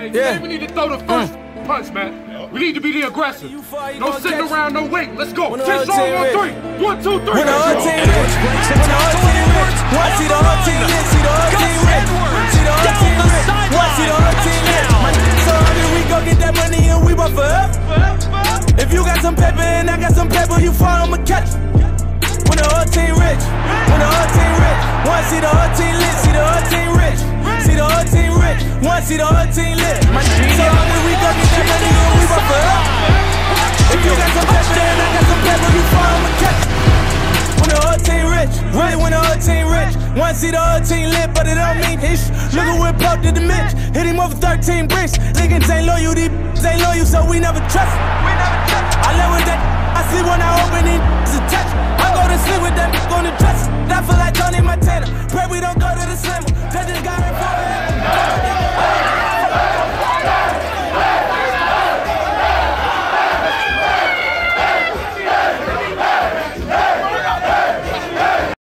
Today we need to throw the first punch, man. We need to be the aggressor. No sitting around, no waiting. Let's go. 10 strong on 3. 1, 2, 3. When the whole team rich, when the whole team rich, want to see the whole team lit, see the whole team rich, see the whole team rich, want to see the whole team lit. My so hungry, we go get that money and we bought forever. If you got some paper and I got some paper, you fall, I'ma catch you. When the whole team rich, when the whole team rich, want to see the whole team lit, see the whole team rich, see the whole team rich, want to see the whole team lit. My so hungry, we go get that money and we bought forever. If you got some paper and I got some paper, you fall, I'ma catch you. When the whole team rich, really when the whole team rich, want to see the whole team lit, but it don't mean ish. Look at what Pop did to Mitch, hit him over 13 bricks. Niggas ain't loyal, these ain't loyal, so we never trust. I live with that, I sleep when I open these attached. I go to sleep with that on the dresser.